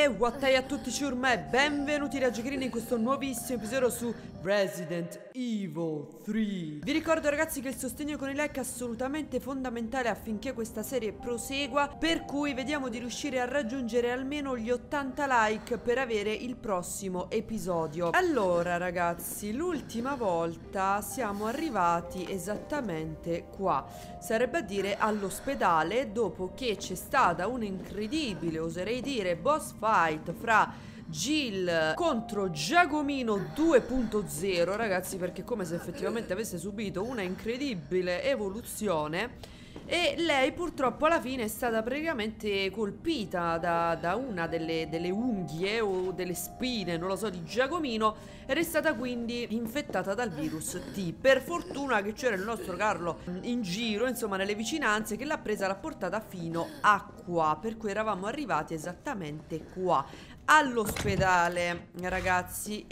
Wattai a tutti ciurma e benvenuti raggioccherini in questo nuovissimo episodio su Resident Evil 3. Vi ricordo ragazzi che il sostegno con i like è assolutamente fondamentale affinché questa serie prosegua, per cui vediamo di riuscire a raggiungere almeno gli 80 like per avere il prossimo episodio. Allora ragazzi, l'ultima volta siamo arrivati esattamente qua, sarebbe a dire all'ospedale, dopo che c'è stata un'incredibile, oserei dire, boss fight fra Jill contro Giacomino 2.0 ragazzi, perché è come se effettivamente avesse subito una incredibile evoluzione. E lei purtroppo alla fine è stata praticamente colpita da una delle unghie o delle spine, non lo so, di Giacomino, ed è stata quindi infettata dal virus T. Per fortuna che c'era il nostro Carlo in giro, insomma nelle vicinanze, che l'ha presa, l'ha portata fino a qua, per cui eravamo arrivati esattamente qua, all'ospedale ragazzi.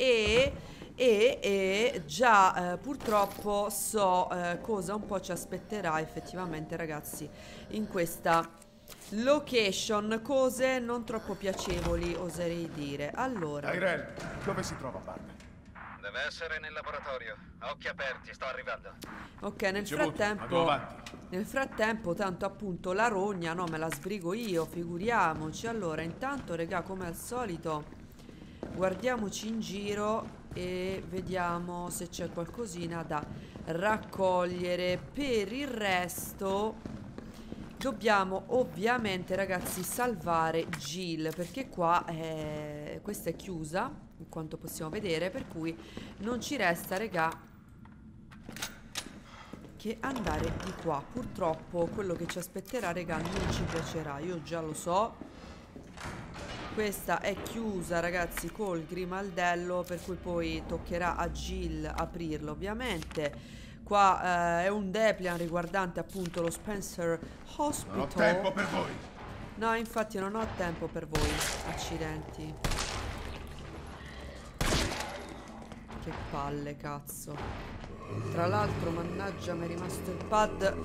E già purtroppo so cosa un po' ci aspetterà effettivamente ragazzi in questa location, cose non troppo piacevoli oserei dire. Allora, Tyrell, dove si trova Barney? Deve essere nel laboratorio. Occhi aperti, sto arrivando. ok, nel frattempo tanto appunto la rogna no, me la sbrigo io, figuriamoci. Allora intanto regà, come al solito, guardiamoci in giro e vediamo se c'è qualcosina da raccogliere. Per il resto dobbiamo ovviamente ragazzi salvare Jill, perché qua questa è chiusa in quanto possiamo vedere, per cui non ci resta regà che andare di qua. Purtroppo quello che ci aspetterà regà non ci piacerà, io già lo so. Questa è chiusa ragazzi col grimaldello, per cui poi toccherà a Jill aprirlo ovviamente. Qua è un Depliant riguardante appunto lo Spencer Hospital. Non ho tempo per voi. No, infatti non ho tempo per voi. Accidenti. Che palle, cazzo. Tra l'altro, mannaggia, mi è rimasto il pad.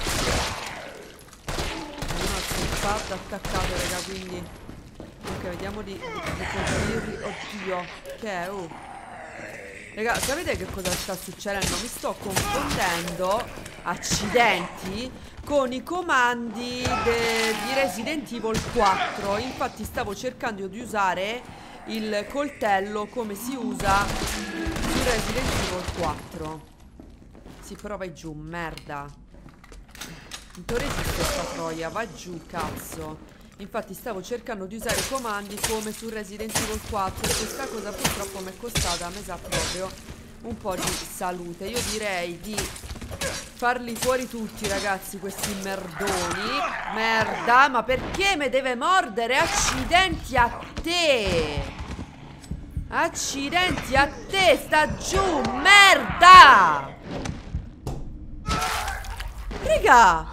Mi è rimasto il pad attaccato, raga, quindi... Ok, vediamo di colpirli. Oddio, che è? Oh. Raga, sapete che cosa sta succedendo? Mi sto confondendo, accidenti, con i comandi di Resident Evil 4. Infatti stavo cercando di usare il coltello come si usa su Resident Evil 4. Si prova giù, merda. Non resiste questa troia, va giù, cazzo. Infatti stavo cercando di usare i comandi come su Resident Evil 4 e questa cosa purtroppo mi è costata, mi sa proprio, un po' di salute. Io direi di farli fuori tutti ragazzi, questi merdoni. Merda, ma perché mi deve mordere? Accidenti a te! Accidenti a te, sta giù, merda! Raga!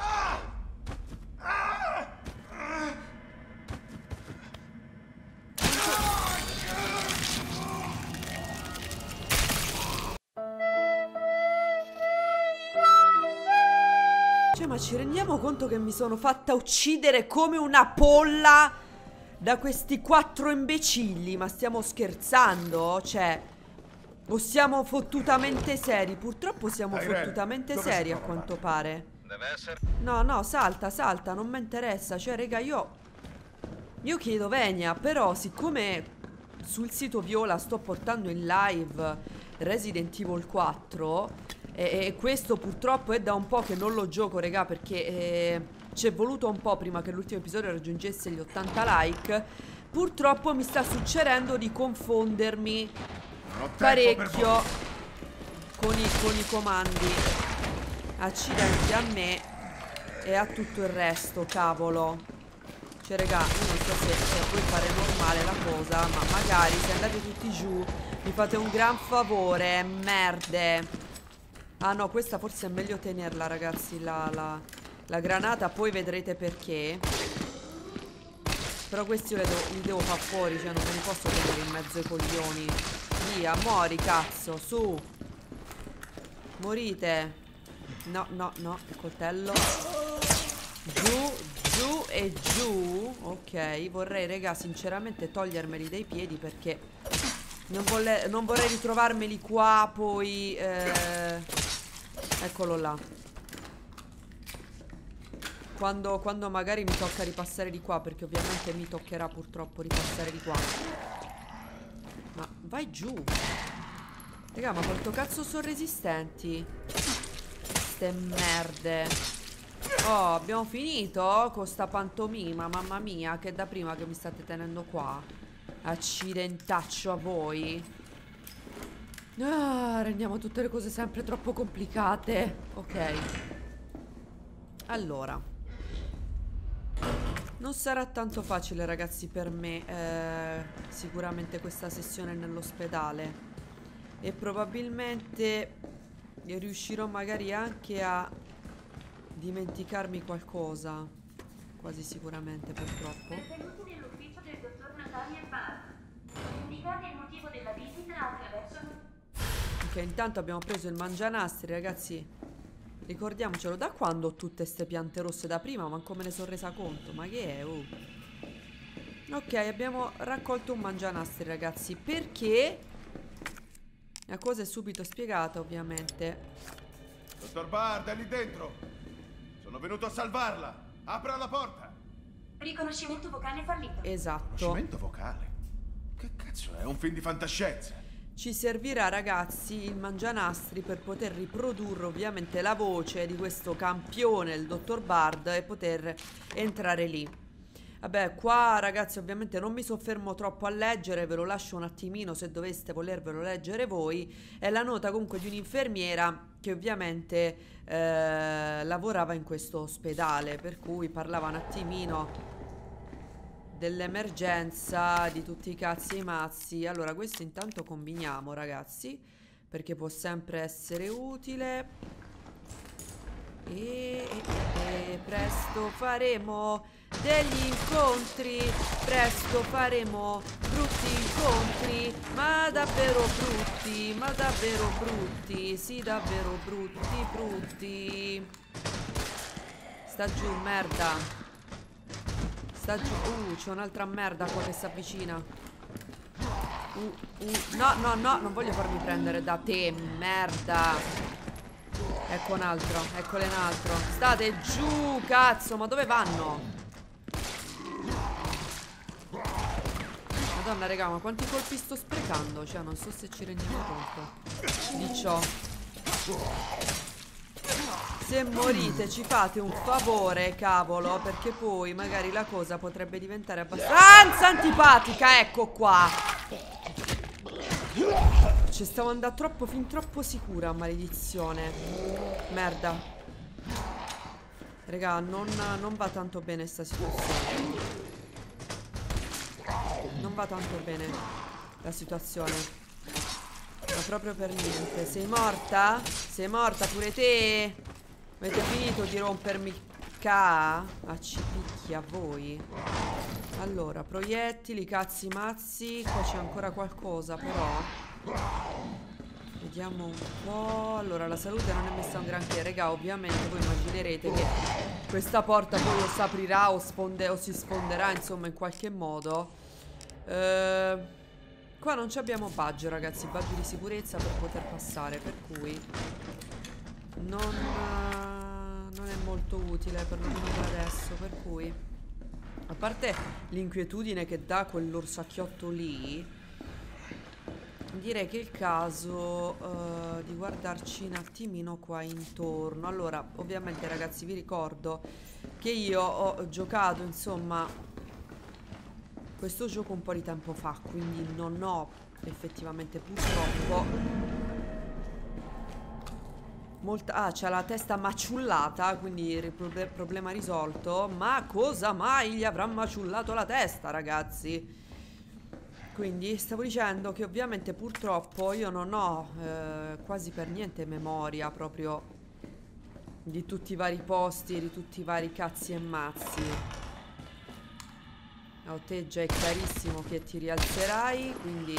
Cioè, ma ci rendiamo conto che mi sono fatta uccidere come una polla da questi 4 imbecilli? Ma stiamo scherzando? Cioè, o siamo fottutamente seri? Purtroppo siamo fottutamente seri a quanto pare. Deve essere... No, no, salta, salta, non mi interessa. Cioè, raga, io chiedo venia, però siccome sul sito Viola sto portando in live Resident Evil 4 e questo purtroppo è da un po' che non lo gioco, regà, perché ci è voluto un po' prima che l'ultimo episodio raggiungesse gli 80 like. Purtroppo mi sta succedendo di confondermi parecchio con i comandi. Accidenti a me e a tutto il resto, cavolo. Cioè regà, io non so se puoi fare normale la cosa, ma magari se andate tutti giù mi fate un gran favore, merde. Ah no, questa forse è meglio tenerla ragazzi, la granata, poi vedrete perché. Però questi io li devo far fuori, cioè non me li posso tenere in mezzo ai coglioni. Via, mori cazzo, su. Morite. No, no, no, il coltello. Giù, giù. giù e giù. Ok, vorrei, raga, sinceramente togliermeli dai piedi perché non vorrei ritrovarmeli qua poi. Eccolo là. Quando magari mi tocca ripassare di qua, perché ovviamente mi toccherà purtroppo ripassare di qua. Ma vai giù. Raga, ma quanto cazzo sono resistenti ste merde. Oh, abbiamo finito con sta pantomima. Mamma mia, che da prima che mi state tenendo qua. Accidentaccio a voi. Ah, rendiamo tutte le cose sempre troppo complicate. Ok. Allora, non sarà tanto facile, ragazzi, per me sicuramente questa sessione nell'ospedale. E probabilmente riuscirò magari anche a dimenticarmi qualcosa. Quasi sicuramente, purtroppo. Benvenuti nell'ufficio del dottor Nathaniel Bard. Indicate il motivo della visita attraverso... Ok, intanto abbiamo preso il mangianastri, ragazzi. Ricordiamocelo, da quando ho tutte ste piante rosse da prima? Manco me ne sono resa conto. Ma che è? Oh. Ok, abbiamo raccolto un mangianastri, ragazzi. Perché? La cosa è subito spiegata, ovviamente. Dottor Bard, è lì dentro. Sono venuto a salvarla. Apra la porta. Riconoscimento vocale fallito. Esatto. Riconoscimento vocale? Che cazzo è? Un film di fantascienza? Ci servirà, ragazzi, il mangianastri per poter riprodurre ovviamente la voce di questo campione, il dottor Bard, e poter entrare lì. Vabbè, qua, ragazzi, ovviamente non mi soffermo troppo a leggere, ve lo lascio un attimino se doveste volervelo leggere voi. È la nota comunque di un'infermiera che ovviamente lavorava in questo ospedale, per cui parlava un attimino dell'emergenza, di tutti i cazzi e i mazzi. Allora, questo intanto combiniamo, ragazzi, perché può sempre essere utile. E presto faremo degli incontri, presto faremo brutti incontri, ma davvero brutti, sì, davvero brutti. Sta giù, merda. Sta giù. C'è un'altra merda qua che si avvicina. No, non voglio farmi prendere da te, merda. Ecco un altro, eccole un altro. State giù, cazzo, ma dove vanno? Madonna, raga, ma quanti colpi sto sprecando? Cioè, non so se ci rendiamo conto di ciò. Se morite ci fate un favore, cavolo, perché poi magari la cosa potrebbe diventare abbastanza antipatica. Ecco qua. Ci stavo andando fin troppo sicura, maledizione. Merda. Raga, non va tanto bene sta situazione. Non va tanto bene la situazione. Ma proprio per niente. Sei morta? Sei morta pure te? Avete finito di rompermi il ca? Ah, ci picchi a voi. Allora, proiettili, cazzi mazzi. Qua c'è ancora qualcosa, però. Vediamo un po'. Allora, la salute non è messa un granché. Raga, ovviamente voi immaginerete che questa porta poi o si aprirà o si sfonderà, insomma, in qualche modo. Qua non ci abbiamo badge, ragazzi. Badge di sicurezza per poter passare, per cui non è molto utile, perlomeno per adesso. Per cui, a parte l'inquietudine che dà quell'orsacchiotto lì, direi che è il caso di guardarci un attimino qua intorno. Allora, ovviamente, ragazzi, vi ricordo che io ho giocato, insomma, questo gioco un po' di tempo fa, quindi non ho effettivamente, purtroppo, c'ha la testa maciullata, quindi problema risolto. Ma cosa mai gli avrà maciullato la testa, ragazzi? Quindi stavo dicendo che ovviamente purtroppo io non ho quasi per niente memoria proprio di tutti i vari posti, di tutti i vari cazzi e mazzi. Oh, te già è chiarissimo che ti rialzerai, quindi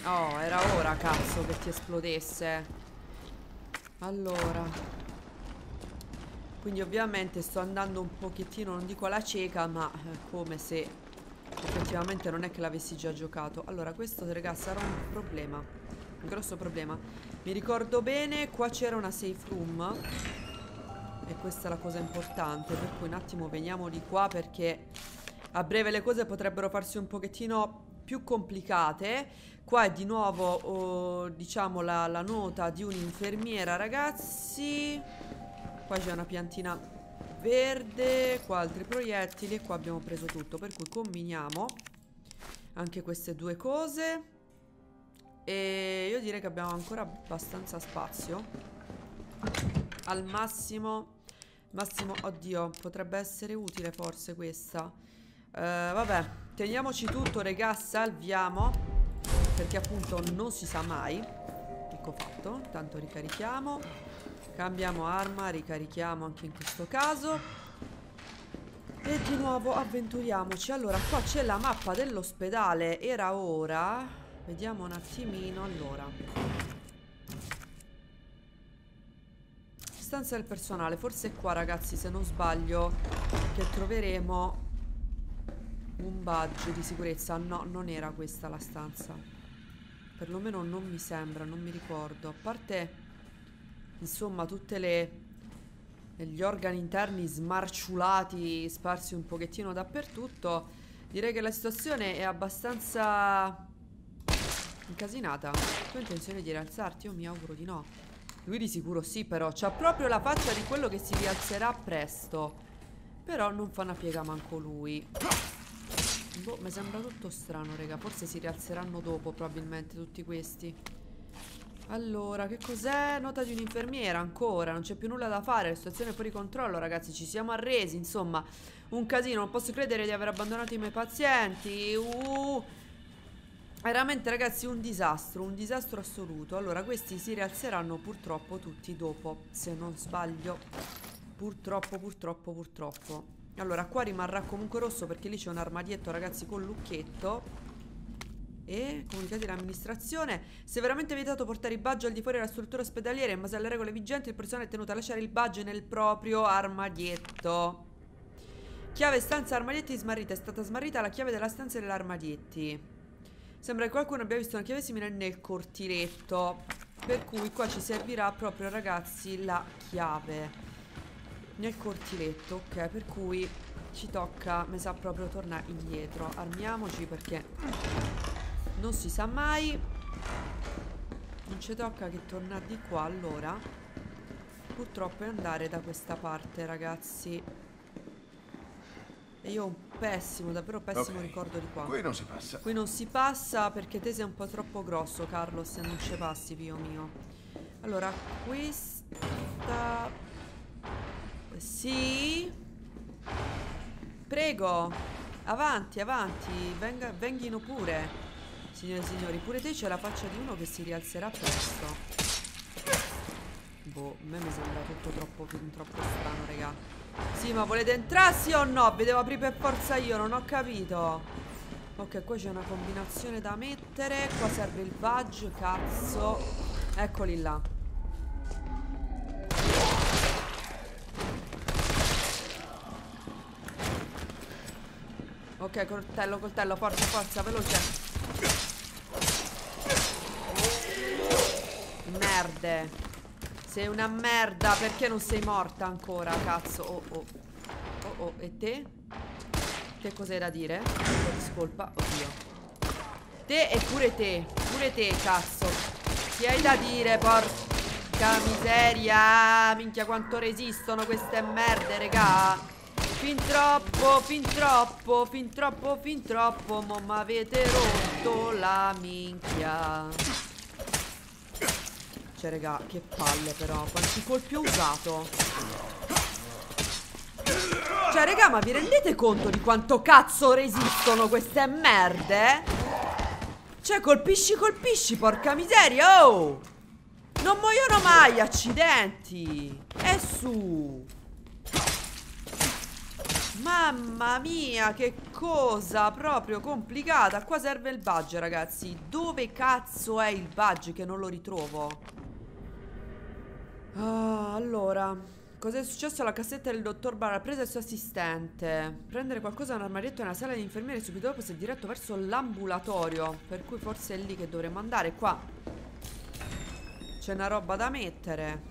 Oh, era ora, cazzo, che ti esplodesse. Allora. Quindi ovviamente sto andando un pochettino, non dico alla cieca, ma come se effettivamente non è che l'avessi già giocato. Allora, questo, raga, sarà un problema. Un grosso problema. Mi ricordo bene, qua c'era una safe room. E questa è la cosa importante. Per cui un attimo veniamo di qua, perché a breve le cose potrebbero farsi un pochettino più complicate. Qua è di nuovo, diciamo, la nota di un'infermiera, ragazzi. Qua c'è una piantina verde. Qua altri proiettili. E qua abbiamo preso tutto. Per cui combiniamo anche queste due cose. E io direi che abbiamo ancora abbastanza spazio. Al massimo. Oddio, potrebbe essere utile forse questa. Vabbè, teniamoci tutto, regà, salviamo. Perché appunto non si sa mai. Ecco fatto. Intanto ricarichiamo. Cambiamo arma, ricarichiamo anche in questo caso. E di nuovo avventuriamoci. Allora, qua c'è la mappa dell'ospedale. Era ora. Vediamo un attimino. Allora, stanza del personale. Forse è qua, ragazzi, se non sbaglio, che troveremo un badge di sicurezza. No, non era questa la stanza. Perlomeno non mi sembra, non mi ricordo. A parte, insomma, gli organi interni smarciulati, sparsi un pochettino dappertutto. Direi che la situazione è abbastanza incasinata. Tu hai intenzione di rialzarti? Io mi auguro di no. Lui di sicuro sì, però c'ha proprio la faccia di quello che si rialzerà presto. Però non fa una piega manco lui. Boh, mi sembra tutto strano, raga. Forse si rialzeranno dopo, probabilmente, tutti questi. Allora, che cos'è? Nota di un'infermiera, ancora. Non c'è più nulla da fare, la situazione è fuori controllo, ragazzi. Ci siamo arresi, insomma. Un casino, non posso credere di aver abbandonato i miei pazienti. Veramente, ragazzi, un disastro assoluto. Allora, questi si rialzeranno purtroppo tutti dopo, se non sbaglio. Purtroppo. Allora, qua rimarrà comunque rosso perché lì c'è un armadietto, ragazzi, con lucchetto. E comunicati all'amministrazione. Se è veramente vietato portare i badge al di fuori della struttura ospedaliera, in base alle regole vigenti, il personale è tenuto a lasciare il badge nel proprio armadietto. Chiave stanza armadietti smarrita. È stata smarrita la chiave della stanza dell'armadietti. Sembra che qualcuno abbia visto una chiave simile nel cortiletto. Per cui qua ci servirà proprio, ragazzi, la chiave nel cortiletto. Ok, per cui ci tocca, mi sa, proprio tornare indietro. Armiamoci perché non si sa mai. Non ci tocca che tornare di qua. Allora, purtroppo è andare da questa parte, ragazzi. E io ho un pessimo, davvero pessimo ricordo di qua. Qui non si passa. Qui non si passa perché te sei un po' troppo grosso, Carlos, se non ci passi, figlio mio. Allora, questa... Sì. Prego. Avanti. Venghino pure. Signore e signori, pure te c'è la faccia di uno che si rialzerà presto. Boh, a me mi sembra tutto troppo strano, raga. Sì, ma volete entrarsi o no? Vi devo aprire per forza io, non ho capito. Ok, qua c'è una combinazione da mettere. Qua serve il badge, cazzo. Eccoli là. Ok, coltello, forza, veloce. Merde. Sei una merda, perché non sei morta ancora, cazzo? Oh, e te? Che cos'hai da dire? Un po' di scolpa, oddio. Te e pure te, cazzo. Che hai da dire, porca miseria. Minchia, quanto resistono queste merde, regà. Fin troppo, mo m'avete rotto la minchia. Cioè, raga, che palle però. Quanti colpi ho usato? Cioè, raga, ma vi rendete conto di quanto cazzo resistono queste merde? Cioè, colpisci, porca miseria, oh! Non muoiono mai, accidenti! E su! Mamma mia, che cosa proprio complicata. Qua serve il badge, ragazzi. Dove cazzo è il badge che non lo ritrovo? Allora, cos'è successo alla cassetta del dottor Barr? Ha preso il suo assistente. Prendere qualcosa da un armadietto nella sala di infermieri, subito dopo si è diretto verso l'ambulatorio. Per cui forse è lì che dovremmo andare. Qua c'è una roba da mettere.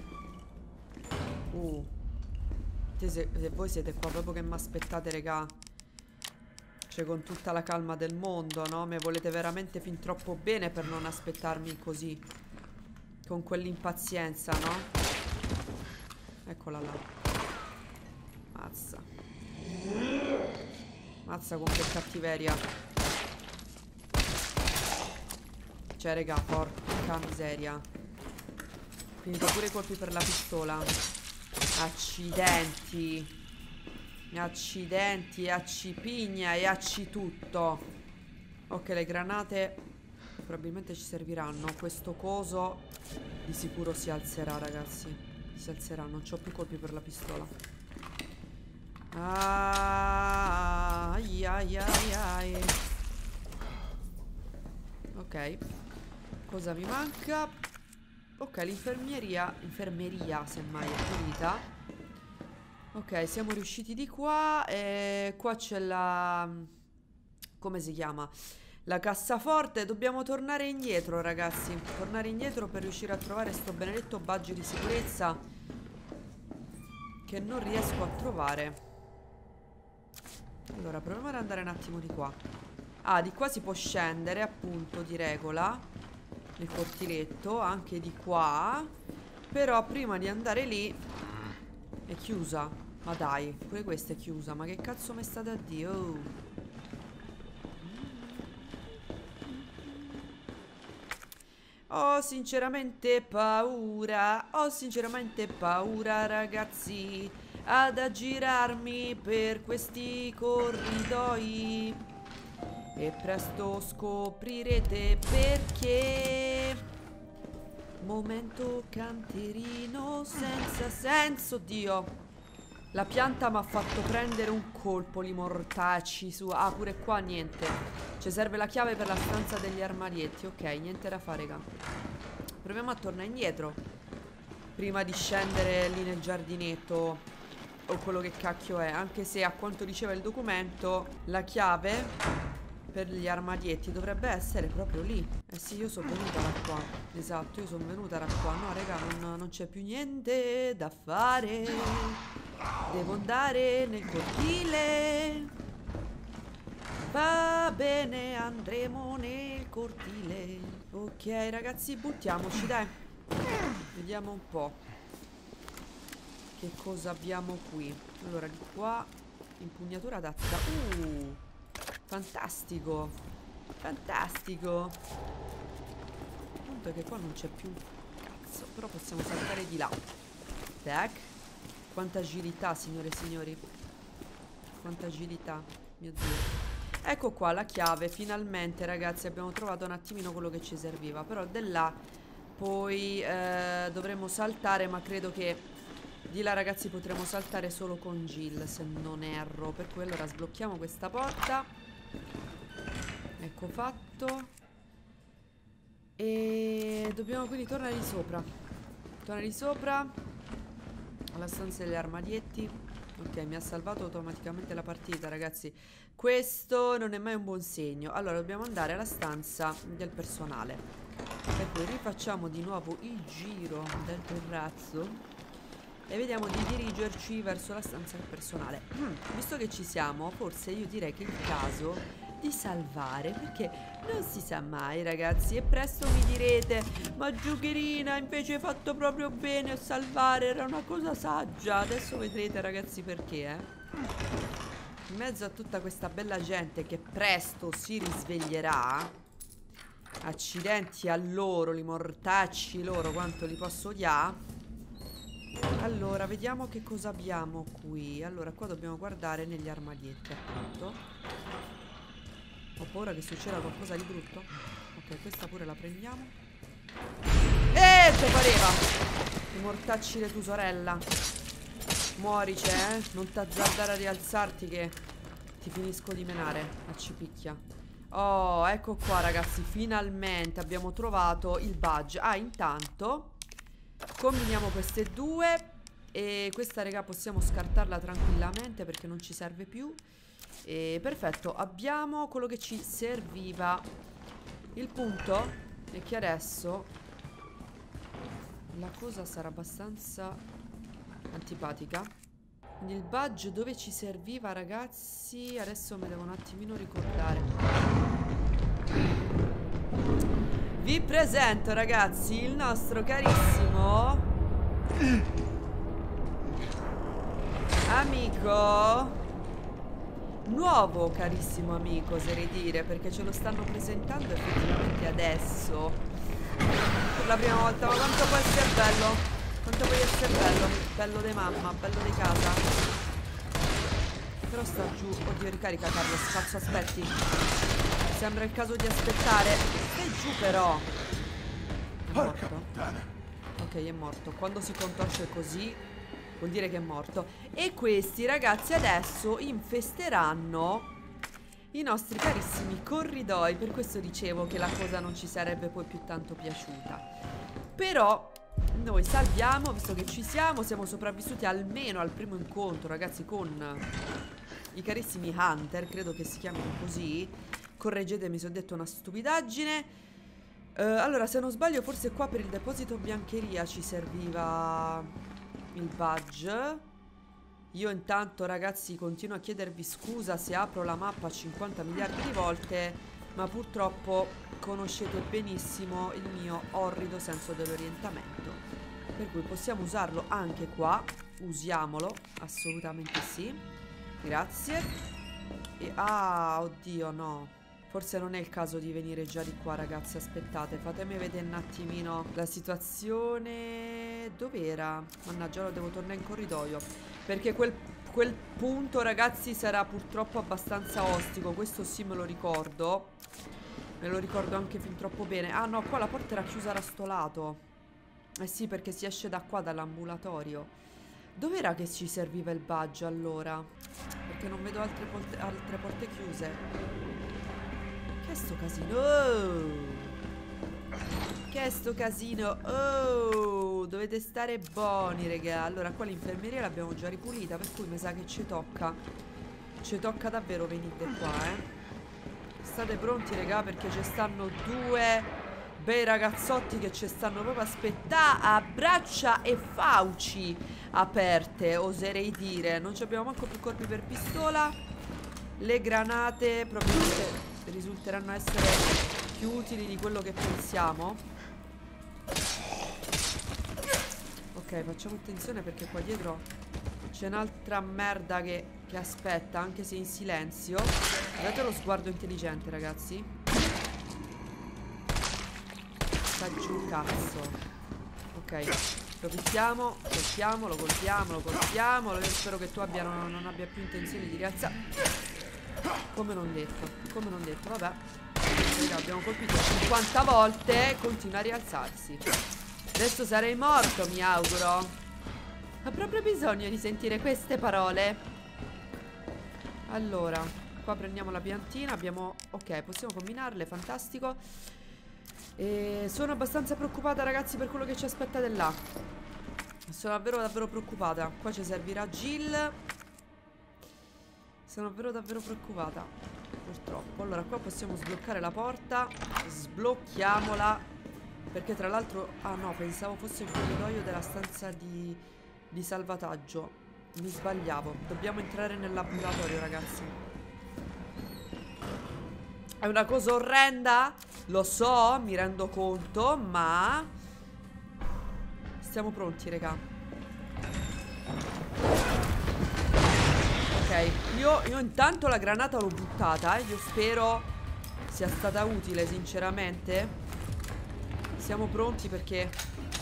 Se voi siete qua proprio che mi aspettate, regà, cioè con tutta la calma del mondo, no? Me volete veramente fin troppo bene per non aspettarmi così, con quell'impazienza, no? Eccola là. Mazza. Mazza con che cattiveria. Cioè, regà, porca miseria. Finito pure i colpi per la pistola. Accidenti. Accidenti, accipigna e acci tutto. Ok, le granate probabilmente ci serviranno. Questo coso di sicuro si alzerà, ragazzi. Si alzerà, non c'ho più colpi per la pistola. Ai ai ai ai. Ok. Cosa mi manca? Ok, l'infermeria semmai è finita. Ok, siamo riusciti di qua. E qua c'è la... come si chiama? La cassaforte. Dobbiamo tornare indietro, ragazzi. Tornare indietro per riuscire a trovare sto benedetto badge di sicurezza che non riesco a trovare. Allora, proviamo ad andare un attimo di qua. Ah, di qua si può scendere, appunto, di regola. Nel cortiletto, anche di qua. Però prima di andare lì... È chiusa. Ma dai, pure questa è chiusa. Ma che cazzo mi state a dire? Ho sinceramente paura. Ho sinceramente paura, ragazzi, ad aggirarmi per questi corridoi. E presto scoprirete perché. Momento canterino senza senso. Dio, la pianta mi ha fatto prendere un colpo, li mortacci su. Ah, pure qua niente. Ci serve la chiave per la stanza degli armadietti. Ok, niente da fare, raga. Proviamo a tornare indietro prima di scendere lì nel giardinetto o quello che cacchio è. Anche se, a quanto diceva il documento, la chiave per gli armadietti dovrebbe essere proprio lì. Eh sì, io sono venuta da qua. Esatto, io sono venuta da qua. No, raga, non c'è più niente da fare. Devo andare nel cortile. Va bene, andremo nel cortile. Ok, ragazzi, buttiamoci, dai. Vediamo un po' che cosa abbiamo qui. Allora, di qua, impugnatura adatta. Fantastico. Fantastico. Il punto è che qua non c'è più cazzo. Però possiamo saltare di là. Tac. Quanta agilità, signore e signori. Quanta agilità. Mio Dio. Ecco qua la chiave. Finalmente, ragazzi, abbiamo trovato un attimino quello che ci serviva. Però da là poi dovremo saltare. Ma credo che di là, ragazzi, potremo saltare solo con Jill, se non erro. Per cui allora sblocchiamo questa porta. Ecco fatto. E dobbiamo quindi tornare di sopra. Tornare di sopra alla stanza degli armadietti. Ok, mi ha salvato automaticamente la partita, ragazzi. Questo non è mai un buon segno. Allora dobbiamo andare alla stanza del personale. Per cui rifacciamo di nuovo il giro del terrazzo e vediamo di dirigerci verso la stanza del personale. Visto che ci siamo, forse io direi che è il caso di salvare, perché non si sa mai, ragazzi. E presto mi direte: ma Giocherina, invece hai fatto proprio bene a salvare, era una cosa saggia. Adesso vedrete, ragazzi, perché, in mezzo a tutta questa bella gente che presto si risveglierà. Accidenti a loro, li mortacci loro, quanto li posso odiare. Allora, vediamo che cosa abbiamo qui. Allora, qua dobbiamo guardare negli armadietti, appunto. Ho paura che succeda qualcosa di brutto. Ok, questa pure la prendiamo. Te pareva! I mortacci di tua sorella. Muorice, non t'azzardare a rialzarti che ti finisco di menare. Ci picchia. Oh, ecco qua ragazzi, finalmente abbiamo trovato il badge. Intanto combiniamo queste due. E questa, raga, possiamo scartarla tranquillamente perché non ci serve più. E perfetto, abbiamo quello che ci serviva. Il punto è che adesso la cosa sarà abbastanza antipatica. Quindi il badge dove ci serviva, ragazzi, adesso mi devo un attimino ricordare. Vi presento, ragazzi, il nostro carissimo amico. Nuovo carissimo amico, oserei dire, perché ce lo stanno presentando effettivamente adesso per la prima volta. Ma quanto può essere bello, quanto può essere bello. Bello di mamma, bello di casa. Però sta giù. Oddio, ricarica Carlos, cazzo, aspetti. Sembra il caso di aspettare. Stai giù però. È morto? Ok, è morto. Quando si contorce così vuol dire che è morto. E questi ragazzi adesso infesteranno i nostri carissimi corridoi. Per questo dicevo che la cosa non ci sarebbe poi più tanto piaciuta. Però noi salviamo, visto che ci siamo. Siamo sopravvissuti almeno al primo incontro, ragazzi, con i carissimi Hunter. Credo che si chiamino così. Correggetemi se ho detto una stupidaggine. Allora, se non sbaglio, forse qua per il deposito biancheria ci serviva il badge. Io intanto, ragazzi, continuo a chiedervi scusa se apro la mappa 50 miliardi di volte, ma purtroppo conoscete benissimo il mio orrido senso dell'orientamento, per cui possiamo usarlo anche qua. Usiamolo, assolutamente sì. Grazie. E oddio, no, forse non è il caso di venire già di qua, ragazzi. Aspettate, fatemi vedere un attimino la situazione. Dov'era? Mannaggia, ora devo tornare in corridoio, perché quel punto, ragazzi, sarà purtroppo abbastanza ostico. Questo sì, me lo ricordo. Me lo ricordo anche fin troppo bene. Ah no, qua la porta era chiusa da sto lato. Eh sì, perché si esce da qua, dall'ambulatorio. Dov'era che ci serviva il badge allora? Perché non vedo altre porte chiuse. Che è sto casino? Che è sto casino? Oh, dovete stare buoni, raga. Allora, qua l'infermeria l'abbiamo già ripulita, per cui mi sa che ci tocca. Ci tocca davvero venire qua, eh. State pronti, raga, perché ci stanno due bei ragazzotti che ci stanno proprio aspettare a braccia e fauci aperte, oserei dire. Non ci abbiamo manco più colpi per pistola. Le granate probabilmente risulteranno essere più utili di quello che pensiamo. Ok, facciamo attenzione perché qua dietro c'è un'altra merda che aspetta, anche se in silenzio. Guardate lo sguardo intelligente, ragazzi. Sta giù, cazzo. Ok, lo picchiamo, colpiamolo, colpiamolo. Io spero che tu non abbia più intenzione di rialzare. Come non detto, vabbè. Abbiamo colpito 50 volte. Continua a rialzarsi. Adesso sarei morto, mi auguro. Ho proprio bisogno di sentire queste parole. Allora, qua prendiamo la piantina. Abbiamo... ok, possiamo combinarle, fantastico. E sono abbastanza preoccupata, ragazzi, per quello che ci aspetta di là. Sono davvero preoccupata. Qua ci servirà Jill. Sono davvero preoccupata, purtroppo. Allora, qua possiamo sbloccare la porta. Sblocchiamola. Perché tra l'altro... ah no, pensavo fosse il corridoio della stanza di salvataggio. Mi sbagliavo. Dobbiamo entrare nell'ambulatorio, ragazzi. È una cosa orrenda, lo so, mi rendo conto, ma stiamo pronti, raga. Ok, io intanto la granata l'ho buttata, io spero sia stata utile, sinceramente. Siamo pronti perché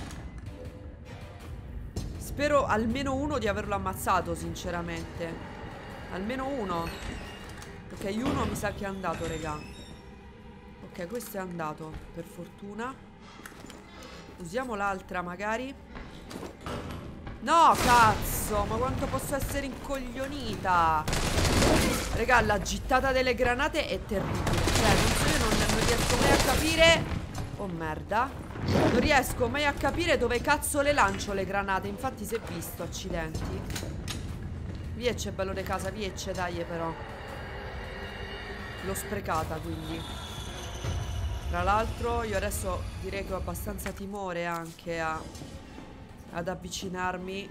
spero almeno uno di averlo ammazzato, sinceramente. Almeno uno. Ok, uno mi sa che è andato, raga. Ok, questo è andato, per fortuna. Usiamo l'altra, magari. No, cazzo, ma quanto posso essere incoglionita? Raga, la gittata delle granate è terribile. Cioè, non so, io non riesco mai a capire. Oh, merda. Non riesco mai a capire dove cazzo le lancio le granate. Infatti si è visto, accidenti. Viecce, bello de casa, viecce, dai, però. L'ho sprecata, quindi. Tra l'altro, io adesso direi che ho abbastanza timore anche ad avvicinarmi.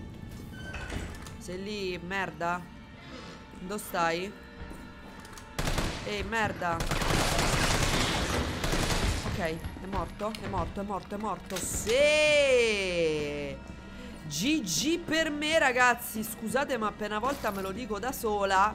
Sei lì, merda? Dove stai? Ehi, merda. Ok, è morto, è morto, è morto, è morto. Sì! GG per me, ragazzi. Scusate, ma appena volta me lo dico da sola,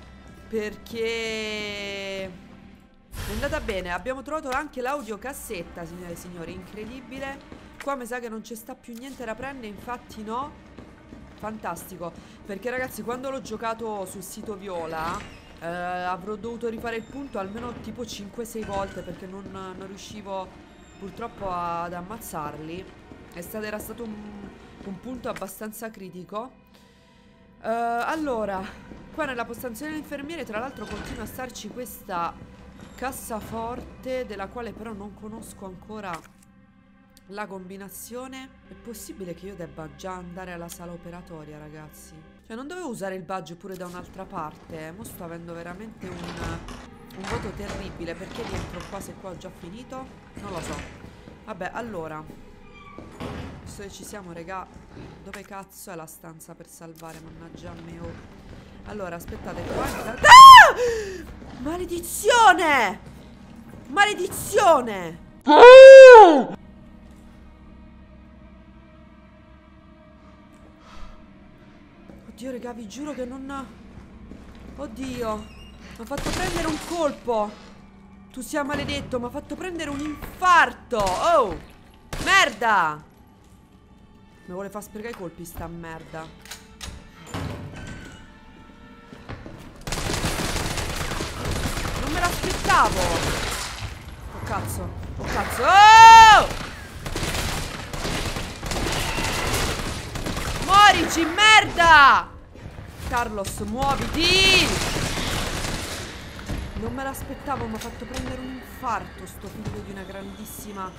perché è andata bene. Abbiamo trovato anche l'audiocassetta, signore e signori. Incredibile. Qua mi sa che non ci sta più niente da prendere. Infatti no. Fantastico. Perché ragazzi, quando l'ho giocato sul sito Viola avrò dovuto rifare il punto almeno tipo 5-6 volte, perché non riuscivo purtroppo ad ammazzarli. Era stato un punto abbastanza critico. Allora, qua nella postazione dell'infermiere tra l'altro continua a starci questa cassaforte, della quale però non conosco ancora la combinazione. È possibile che io debba già andare alla sala operatoria, ragazzi? Cioè, non dovevo usare il badge pure da un'altra parte? Mo sto avendo veramente un voto terribile. Perché rientro qua se qua ho già finito? Non lo so. Vabbè, allora, visto che ci siamo, regà, dove cazzo è la stanza per salvare? Mannaggia me, oh. Allora, aspettate qua. Ah! Maledizione! Maledizione! Oddio, raga, vi giuro che non... Oddio, mi ha fatto prendere un colpo. Tu sia maledetto, mi ha fatto prendere un infarto. Oh, merda. Mi vuole far sprecare i colpi sta merda. Non me l'aspettavo. Oh cazzo, oh cazzo. Oh! Morici, merda! Carlos, muoviti! Non me l'aspettavo, mi ha fatto prendere un infarto sto figlio di una grandissima...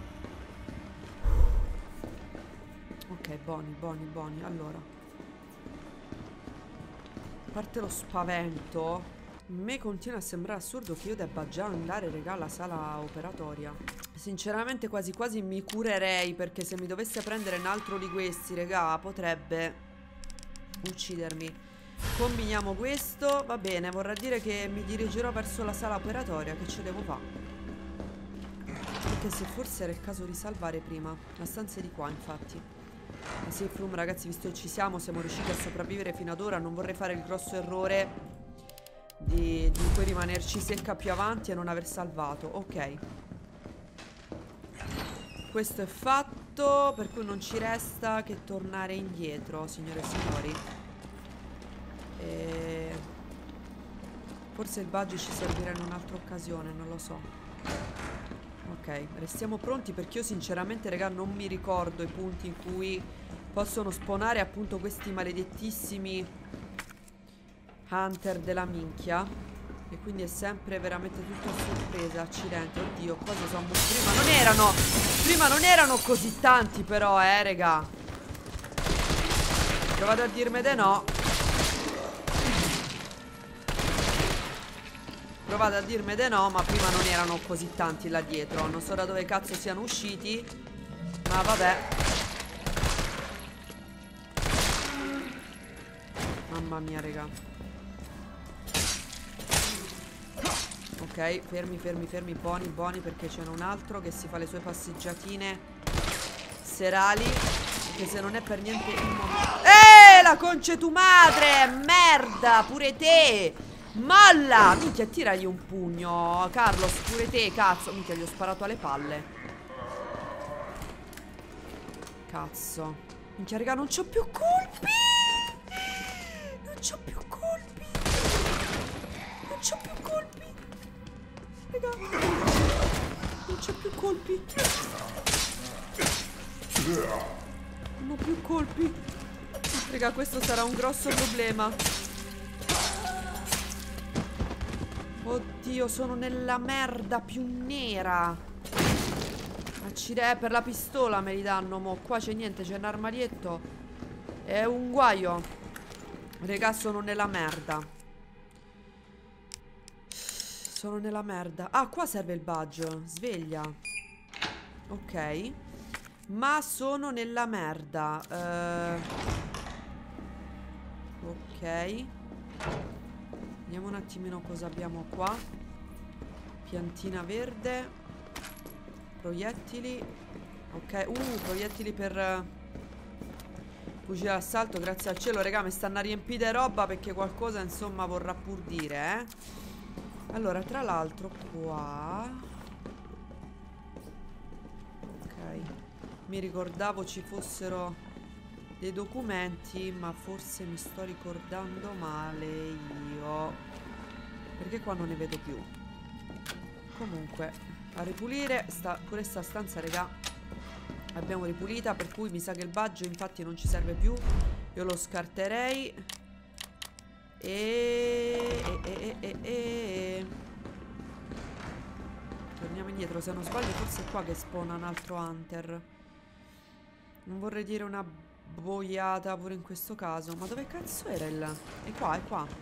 Ok, buoni. Allora, a parte lo spavento, a me continua a sembrare assurdo che io debba già andare, regà, alla sala operatoria. Sinceramente quasi quasi mi curerei, perché se mi dovesse prendere un altro di questi, regà, potrebbe uccidermi. Combiniamo questo, va bene, vorrà dire che mi dirigerò verso la sala operatoria. Che ci devo fare? Anche se forse era il caso di salvare prima. La stanza è di qua, infatti. La safe room, ragazzi, visto che ci siamo riusciti a sopravvivere fino ad ora. Non vorrei fare il grosso errore di poi rimanerci secca più avanti e non aver salvato. Ok, questo è fatto, per cui non ci resta che tornare indietro, signore e signori. Forse il badge ci servirà in un'altra occasione, non lo so. Ok, restiamo pronti, perché io sinceramente, raga, non mi ricordo i punti in cui possono spawnare appunto questi maledettissimi Hunter della minchia. E quindi è sempre veramente tutto a sorpresa. Accidenti, oddio, cosa sono? Prima non erano così tanti però, raga. Provate a dirmi di no. Provate a dirmi di no, ma prima non erano così tanti là dietro. Non so da dove cazzo siano usciti, ma vabbè. Mamma mia, raga. Ok, fermi, buoni, perché c'è un altro che si fa le sue passeggiatine serali, che se non è per niente il momento... la conce tu madre! Merda, pure te! Molla! Minchia, tiragli un pugno, Carlos, pure te, cazzo. Minchia, gli ho sparato alle palle. Cazzo. Minchia, raga, non c'ho più colpi! Non c'ho più colpi! Non c'ho più colpi! Raga, non c'ho più colpi. Non ho più colpi. Raga, questo sarà un grosso problema. Oddio, sono nella merda più nera. Accidenti, per la pistola me li danno, mo. Qua c'è niente, c'è un armadietto. È un guaio. Raga, sono nella merda. Sono nella merda. Ah, qua serve il badge. Sveglia. Ok. Ma sono nella merda. Ok. Vediamo un attimino cosa abbiamo qua. Piantina verde. Proiettili. Ok. Proiettili per fucile d'assalto. Grazie al cielo, raga, mi stanno a riempire roba perché qualcosa, insomma, vorrà pur dire, Allora, tra l'altro qua... Ok. Mi ricordavo ci fossero dei documenti, ma forse mi sto ricordando male io. Perché qua non ne vedo più. Comunque, a ripulire pure sta stanza, raga. L'abbiamo ripulita, per cui mi sa che il badge infatti non ci serve più. Io lo scarterei. Torniamo indietro, se non sbaglio forse è qua che spawna un altro hunter. Non vorrei dire una boiata pure in questo caso. Ma dove cazzo era il... È qua, è qua.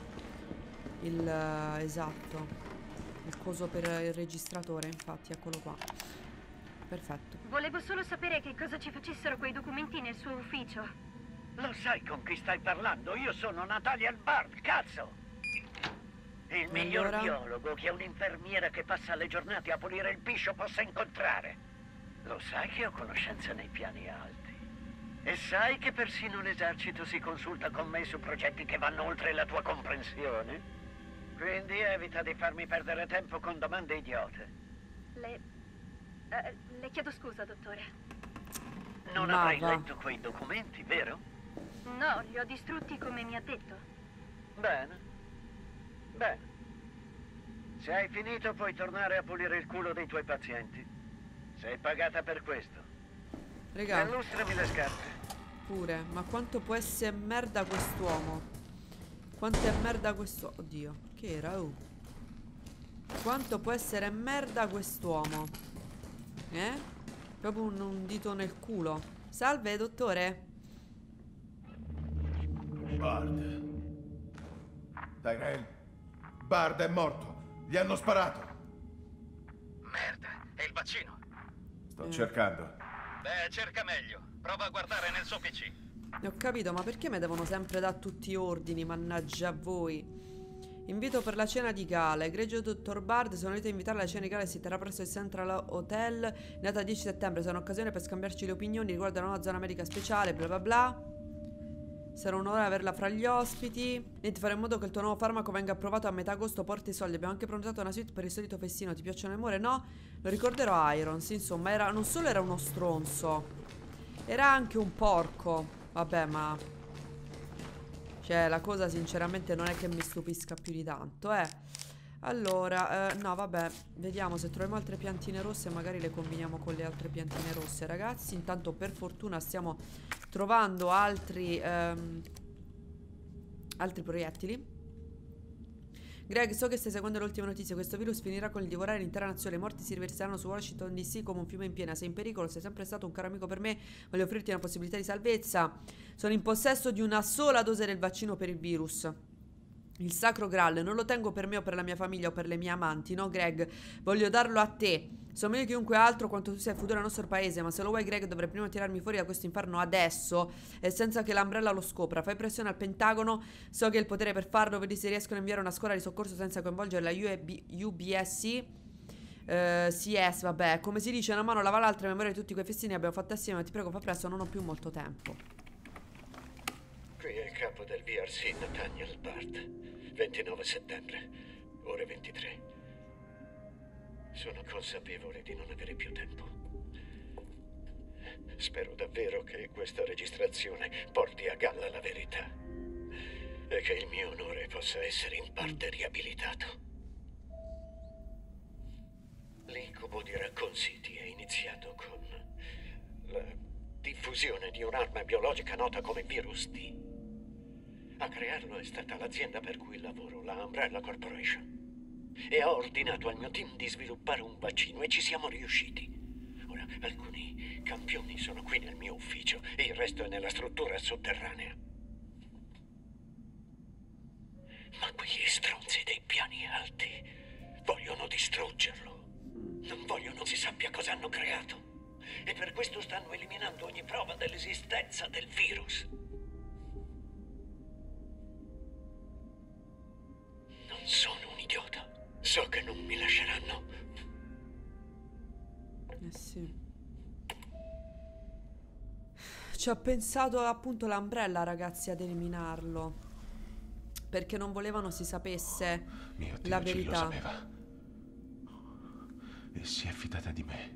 Esatto. Il coso per il registratore, infatti, eccolo qua. Perfetto. Volevo solo sapere che cosa ci facessero quei documenti nel suo ufficio. Lo sai con chi stai parlando? Io sono Natalia Bard, cazzo! Il miglior biologo che un'infermiera che passa le giornate a pulire il piscio possa incontrare. Lo sai che ho conoscenze nei piani alti. E sai che persino l'esercito si consulta con me su progetti che vanno oltre la tua comprensione? Quindi evita di farmi perdere tempo con domande idiote. Le chiedo scusa, dottore. Non avrai letto quei documenti, vero? No, li ho distrutti come mi ha detto. Bene. Bene. Se hai finito puoi tornare a pulire il culo dei tuoi pazienti. Sei pagata per questo. Raga, illustrami le scarpe. pure, ma quanto può essere merda quest'uomo? Quanto è merda questo... Oddio, che era? Quanto può essere merda quest'uomo? Proprio un dito nel culo. Salve, dottore. Bard. Tyrell. Bard è morto. Gli hanno sparato. Merda, è il vaccino. Sto cercando. Beh, cerca meglio. Prova a guardare nel suo PC. Ho capito, ma perché mi devono sempre dare tutti ordini, mannaggia a voi? Invito per la cena di gala. Egregio dottor Bard, sono lieto a invitare alla cena di gala che si terrà presso il Central Hotel in data 10 settembre. Sarà un'occasione per scambiarci le opinioni riguardo alla nuova zona medica speciale, bla bla bla. Sarà un'ora averla fra gli ospiti. Niente, fare in modo che il tuo nuovo farmaco venga approvato a metà agosto. Porti i soldi. Abbiamo anche prenotato una suite per il solito festino. Ti piacciono le more? No? Lo ricorderò Irons. Insomma, non solo era uno stronzo, era anche un porco. Vabbè, ma... Cioè, la cosa sinceramente non è che mi stupisca più di tanto, Allora, no, vabbè. Vediamo se troviamo altre piantine rosse. Magari le combiniamo con le altre piantine rosse, ragazzi. Intanto, per fortuna, stiamo trovando altri proiettili. Greg, so che stai seguendo le ultime notizie. Questo virus finirà con il divorare l'intera nazione. I morti si riverseranno su Washington DC come un fiume in piena. Sei in pericolo, sei sempre stato un caro amico per me. Voglio offrirti una possibilità di salvezza. Sono in possesso di una sola dose del vaccino per il virus. Il sacro Graal. Non lo tengo per me o per la mia famiglia o per le mie amanti. No, Greg, voglio darlo a te. So meglio di chiunque altro quanto tu sia il futuro del nostro paese. Ma se lo vuoi, Greg, dovrai prima tirarmi fuori da questo inferno adesso e senza che l'Umbrella lo scopra. Fai pressione al Pentagono. So che hai il potere per farlo. Vedi se riescono a inviare una squadra di soccorso senza coinvolgere la UBSC. CS, vabbè. Come si dice, una mano lava l'altra. In memoria di tutti quei festini abbiamo fatto assieme. Ma ti prego, fa presto, non ho più molto tempo. Qui è il capo del VRC, Nathaniel Bard. 29 settembre, ore 23. Sono consapevole di non avere più tempo. Spero davvero che questa registrazione porti a galla la verità e che il mio onore possa essere in parte riabilitato. L'incubo di Raccoon City è iniziato con la diffusione di un'arma biologica nota come virus D. A crearlo è stata l'azienda per cui lavoro, la Umbrella Corporation. E ho ordinato al mio team di sviluppare un vaccino e ci siamo riusciti. Ora, alcuni campioni sono qui nel mio ufficio e il resto è nella struttura sotterranea. Ma quegli stronzi dei piani alti vogliono distruggerlo. Non vogliono si sappia cosa hanno creato. E per questo stanno eliminando ogni prova dell'esistenza del virus. Non sono un idiota. So che non mi lasceranno. Sì. Ci ha pensato appunto l'Umbrella, ragazzi, ad eliminarlo. Perché non volevano si sapesse Mio Dio, la Jill verità. lo sapeva. E si è fidata di me.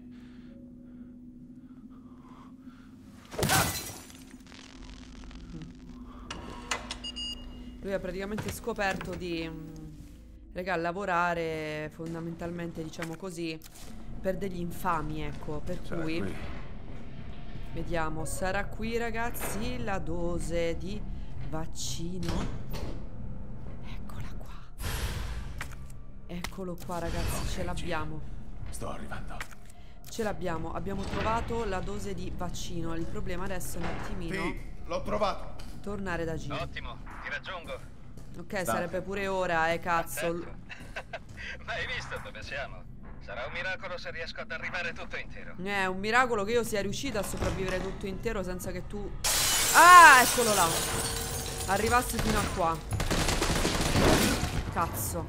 Lui ha praticamente scoperto di raga, lavorare fondamentalmente, diciamo così, per degli infami, ecco. Per cui qui. vediamo, sarà qui, ragazzi, la dose di vaccino. Eccola qua. Eccolo qua, ragazzi, ce l'abbiamo. Sto arrivando. Ce l'abbiamo, abbiamo trovato la dose di vaccino. Il problema adesso è un attimino Sì, l'ho trovato. tornare da Jill. Ottimo, ti raggiungo. Ok, sarebbe pure ora, cazzo. Attento. Ma hai visto dove siamo? Sarà un miracolo se riesco ad arrivare tutto intero. È un miracolo che io sia riuscito a sopravvivere tutto intero senza che tu... Ah, eccolo là. Arrivassi fino a qua. Cazzo.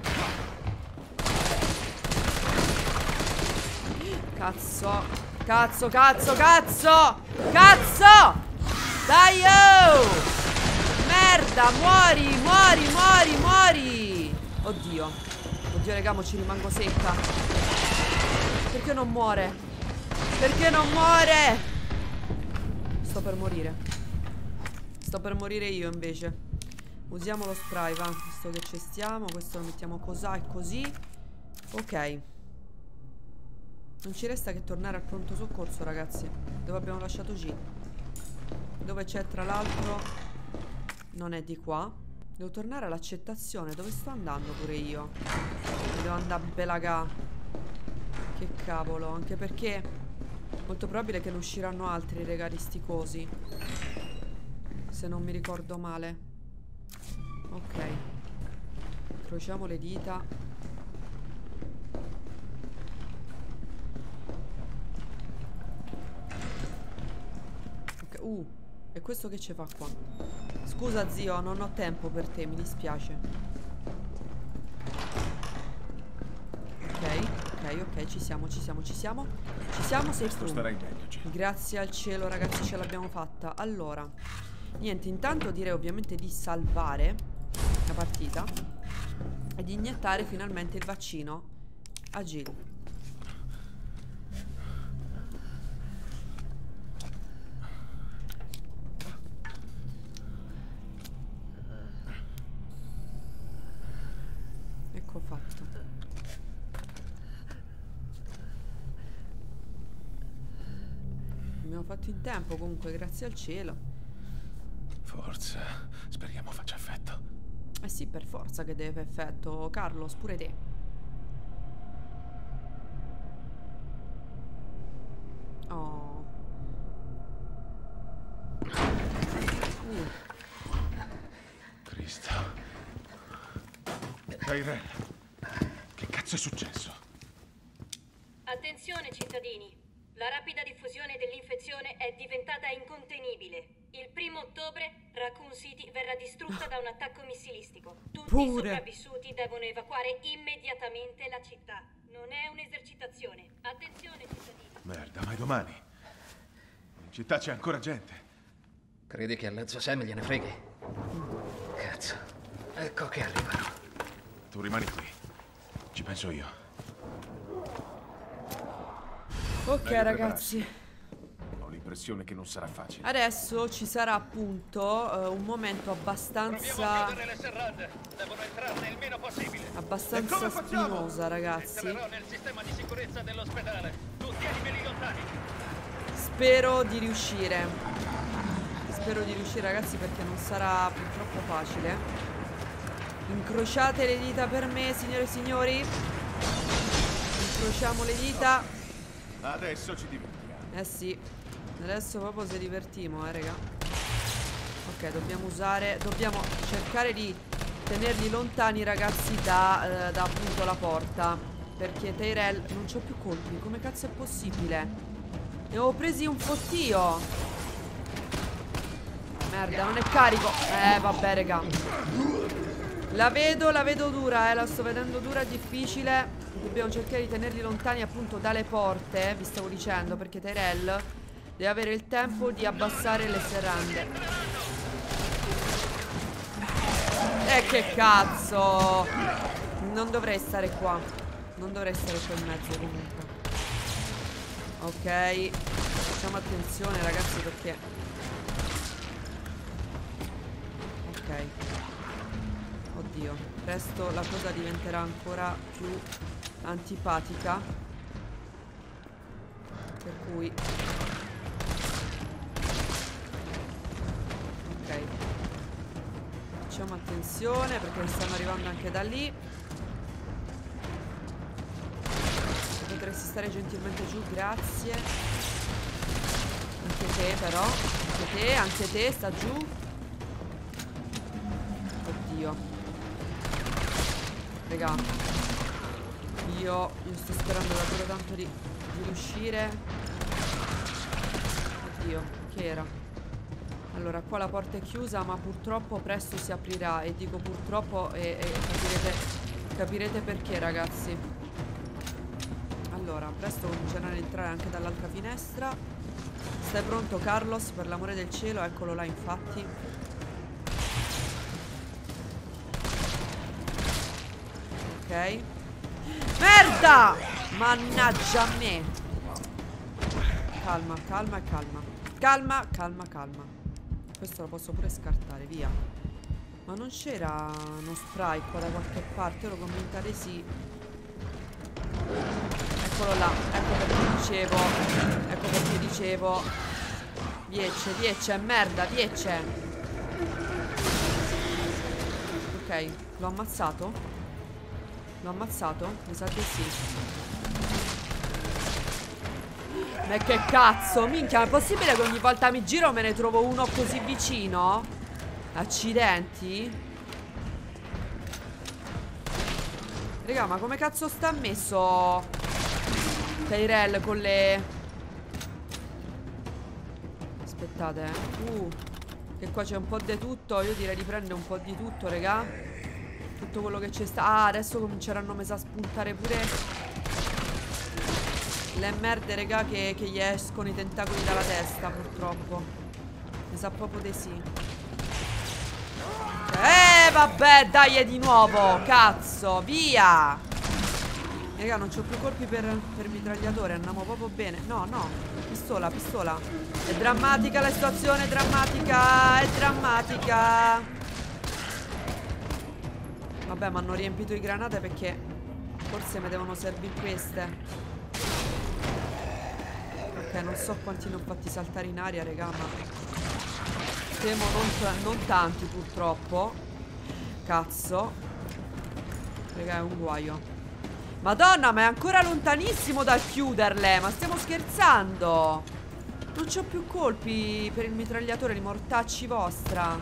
Cazzo. Cazzo, cazzo, cazzo. Cazzo. Dai, oh. Merda, muori, muori, muori, muori. Oddio. Oddio, raga, mo ci rimango secca. Perché non muore? Perché non muore? Sto per morire. Sto per morire io invece. Usiamo lo spray, va. Visto che ci stiamo. Questo lo mettiamo così e così. Ok. Non ci resta che tornare al pronto soccorso, ragazzi. Dove abbiamo lasciato G. Dove c'è tra l'altro... Non è di qua. Devo tornare all'accettazione. Dove sto andando pure io? Devo andare a belagà. Che cavolo. Anche perché molto probabile che ne usciranno altri regali sticosi. Se non mi ricordo male. Ok. Incrociamo le dita. Ok. E questo che ci fa qua? Scusa zio, non ho tempo per te, mi dispiace. Ok, ci siamo, ci siamo, ci siamo. Ci siamo, sei tu. Starai meglio, Jill. Grazie al cielo, ragazzi, ce l'abbiamo fatta. Allora, niente, intanto direi ovviamente di salvare la partita e di iniettare finalmente il vaccino a Jill. Ecco fatto. Abbiamo fatto in tempo comunque, grazie al cielo. Forza, speriamo faccia effetto. Eh sì, per forza che deve fare effetto. Carlos, pure te. Oh. Cristo. Tyrell, che cazzo è successo? Attenzione cittadini, la rapida diffusione dell'infezione è diventata incontenibile. Il 1° ottobre Raccoon City verrà distrutta da un attacco missilistico. Tutti i sopravvissuti devono evacuare immediatamente la città. Non è un'esercitazione. Attenzione cittadini. Merda, ma è domani. In città c'è ancora gente. Credi che alla zio Sam gliene freghi? Cazzo, ecco che arrivano. Tu rimani qui. Ci penso io. Ok, Meglio ragazzi. Ho l'impressione che non sarà facile. Adesso ci sarà appunto un momento abbastanza... chiudere le serrande. Devono entrarne il meno possibile. abbastanza spinosa, ragazzi. Entrerò nel sistema di sicurezza dell'ospedale. Tutti animali lontani. spero di riuscire. Spero di riuscire, ragazzi, perché non sarà purtroppo facile. Incrociate le dita per me, signore e signori. Incrociamo le dita. Adesso ci divertiamo. Eh sì, adesso proprio se divertimo, raga. Ok, dobbiamo cercare di tenerli lontani, ragazzi, da appunto la porta. Perché Tyrell non c'ho più colpi. Come cazzo è possibile? Ne avevo presi un fottio. Merda, non è carico. Vabbè, raga. La vedo dura, la sto vedendo dura e difficile. Dobbiamo cercare di tenerli lontani appunto dalle porte, vi stavo dicendo, perché Tyrell deve avere il tempo di abbassare le serrande. Che cazzo! Non dovrei stare qua. Non dovrei stare qua in mezzo comunque. Ok. Facciamo attenzione, ragazzi, perché... Ok. Oddio, presto la cosa diventerà ancora più antipatica. Per cui... Ok. Facciamo attenzione perché stanno arrivando anche da lì. Potresti stare gentilmente giù, grazie. Anche te però. Anche te, sta giù. Oddio. Raga, io sto sperando davvero tanto di riuscire. Oddio, che era? Allora, qua la porta è chiusa, ma purtroppo presto si aprirà. E dico purtroppo e capirete perché, ragazzi. Allora, presto cominceranno ad entrare anche dall'altra finestra. Stai pronto, Carlos? Per l'amore del cielo, eccolo là, infatti. Ok. Merda! Mannaggia a me. Calma, calma e calma. Calma, calma, calma. Questo lo posso pure scartare, via. Ma non c'era uno spray qua da qualche parte? Ero convinta di sì. Eccolo là. Ecco perché dicevo. Viece, merda, viece. Ok, l'ho ammazzato? L'ho ammazzato? Mi sa che sì. Ma che cazzo? Minchia, è possibile che ogni volta mi giro me ne trovo uno così vicino? Accidenti. Raga, ma come cazzo sta messo Tyrell con le... Aspettate, che qua c'è un po' di tutto. Io direi di prendere un po' di tutto, raga. Tutto quello che c'è sta... Ah, adesso cominceranno a spuntare pure le merde, raga, che gli escono i tentacoli dalla testa, purtroppo. Mi sa proprio di sì. Vabbè, dai, di nuovo. Cazzo, via. Raga, non c'ho più colpi per mitragliatore. Andiamo proprio bene. No, pistola. È drammatica la situazione, è drammatica. Vabbè, mi hanno riempito di granate perché forse mi devono servire queste. Ok, non so quanti ne ho fatti saltare in aria, raga, ma temo non tanti, purtroppo. Cazzo. Raga, è un guaio. Madonna, ma è ancora lontanissimo dal chiuderle. Ma stiamo scherzando? Non c'ho più colpi per il mitragliatore, di mortacci vostra.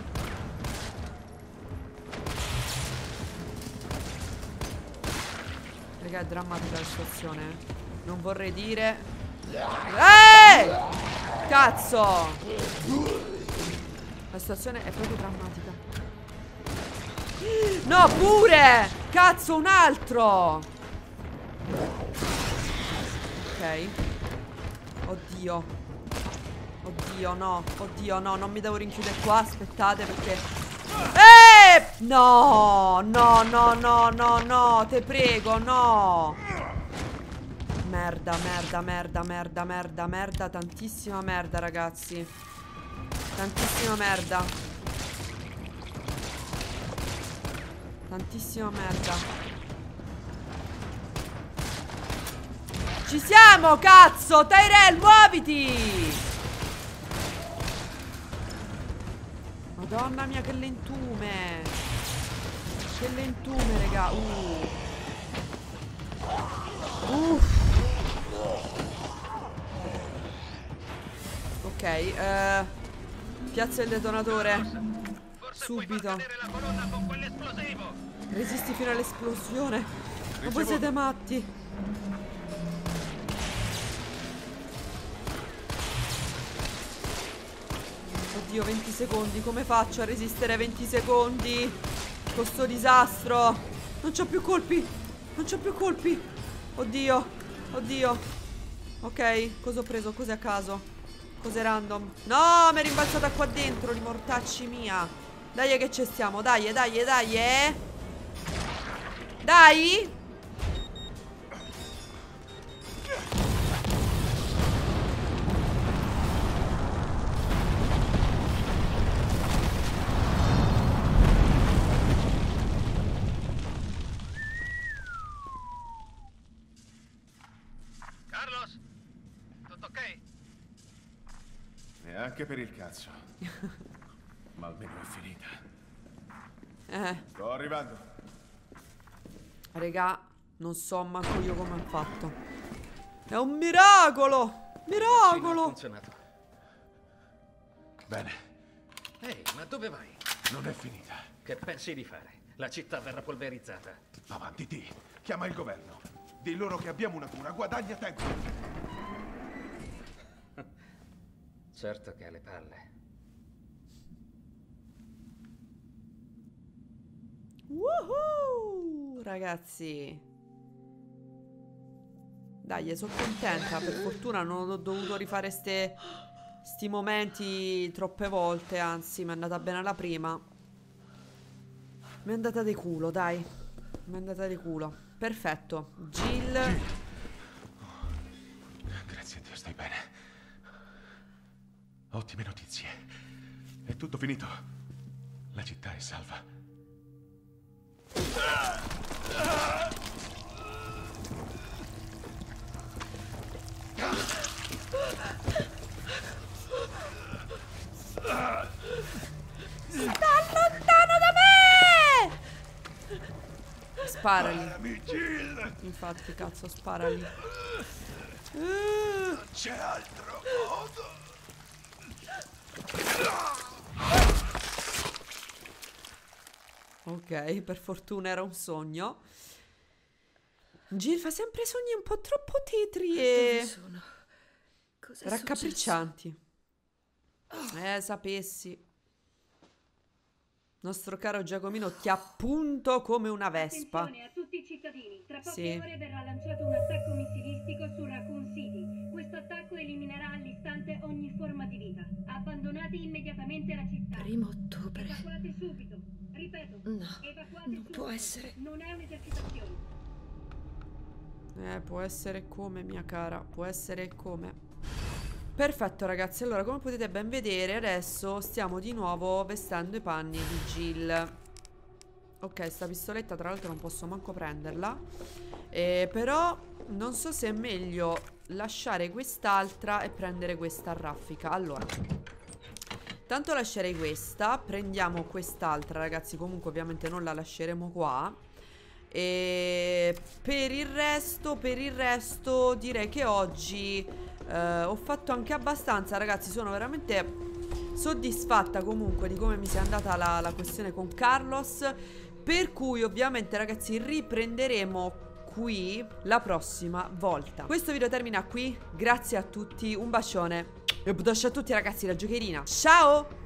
Raga, è drammatica la situazione. Non vorrei dire... Cazzo! La situazione è proprio drammatica. No, pure! Cazzo, un altro! Ok. Oddio, no. Oddio, no, non mi devo rinchiudere qua. Aspettate perché... No, te prego, no. Merda, tantissima merda, ragazzi. Tantissima merda. Ci siamo, cazzo! Tyrell, muoviti! Madonna mia, che lentume! Che lentume, raga! Ok, piazza il detonatore. Subito. Resisti fino all'esplosione. Ma voi siete matti. Oddio, 20 secondi. Come faccio a resistere 20 secondi? Con sto disastro. Non c'ho più colpi. Non c'ho più colpi. Oddio. Oddio. Ok, cosa ho preso? Cos'è a caso? Cos'è random? No, mi è rimbalzata qua dentro, di mortacci mia. Dai che ci stiamo, dai, dai, dai, Dai! Carlos? Tutto ok? Neanche per il cazzo. Ma almeno è finita. Sto arrivando. Regà, non so manco io come ho fatto. È un miracolo! Miracolo! Ha funzionato. Bene. Ehi, ma dove vai? Non è finita. Che pensi di fare? La città verrà polverizzata. Avanti, T. Chiama il governo. Di loro che abbiamo una cura. Guadagna tempo. Certo che ha le palle. Woohoo! Ragazzi, dai, sono contenta. Per fortuna non ho dovuto rifare sti momenti troppe volte. Anzi, mi è andata bene la prima. Mi è andata di culo, dai. Mi è andata di culo. Perfetto. Jill. Grazie a Dio, stai bene. Ottime notizie. È tutto finito. La città è salva. Sta lontano da me! Sparali. Infatti, cazzo, sparali. Non c'è altro modo. Ok, per fortuna era un sogno. Jill fa sempre sogni un po' troppo tetri e raccapriccianti. Sapessi. Nostro caro Giacomino ti appunto come una vespa. Attenzione a tutti i cittadini. Tra poche ore verrà lanciato un attacco missilistico su Raccoon City. Questo attacco eliminerà all'istante ogni forma di vita. Abbandonate immediatamente la città. 1° ottobre. Evacuate subito. Ripeto, No, evacuate non subito. può essere. Non è un'esercitazione. Può essere come, mia cara. Può essere come. Perfetto, ragazzi. Allora, come potete ben vedere, adesso stiamo di nuovo vestendo i panni di Jill. Ok, sta pistoletta tra l'altro non posso manco prenderla. Però non so se è meglio lasciare quest'altra e prendere questa a raffica. Allora, tanto lascerei questa. Prendiamo quest'altra, ragazzi. Comunque ovviamente non la lasceremo qua. E per il resto direi che oggi ho fatto anche abbastanza, ragazzi. Sono veramente soddisfatta comunque di come mi sia andata la questione con Carlos. Per cui ovviamente, ragazzi, riprenderemo qui la prossima volta. Questo video termina qui. Grazie a tutti, un bacione e a tutti, ragazzi, la giocherina. Ciao!